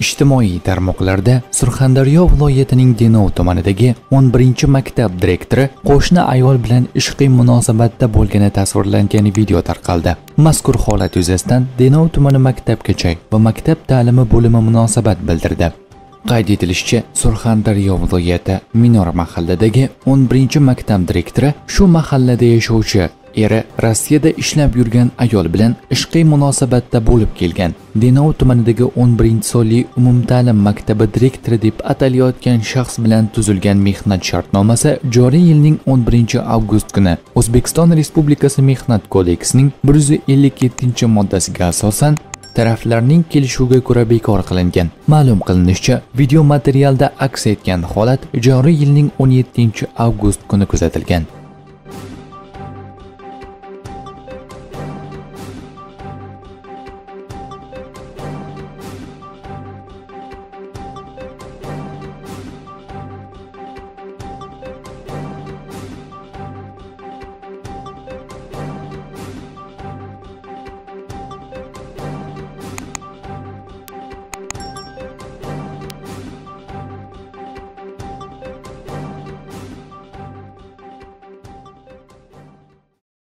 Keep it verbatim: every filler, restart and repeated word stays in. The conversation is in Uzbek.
Ijtimoiy tarmoqlarda Surxondaryo viloyatining Denov tumanidagi o'n birinchi maktab direktori qo'shni ayol bilan ishqiy munosabatda bo'lgani tasvirlangan video tarqaldi. Mazkur holat yuzasidan Denov tumani maktabgacha va maktab ta'limi bo'limi munosabat bildirdi. Qayd etilishicha, Surxondaryo viloyati Minor mahalladagi o'n birinchi maktab direktori shu mahallada yashovchi eri Rossiyada ishlab yurgan ayol bilan ishqiy munosabatda bo'lib kelgan. Denov tumanidagi o'n birinchi sonli umumta'lim maktabi direktori deb atalayotgan shaxs bilan tuzilgan mehnat shartnomasi joriy yilning o'n birinchi avgust kuni O'zbekiston Respublikasi Mehnat kodeksining bir yuz ellik yettinchi moddasiga asosan taraflarning kelishuviga ko'ra bekor qilingan. Ma'lum qilinishicha, video materialda aks etgan holat joriy yilning o'n yettinchi avgust kuni kuzatilgan.